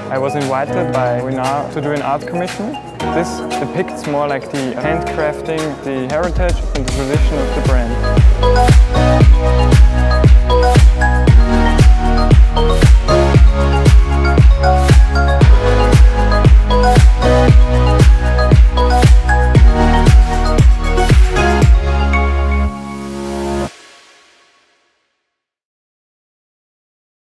I was invited by Ruinart to do an art commission. This depicts more like the handcrafting, the heritage and the tradition of the brand.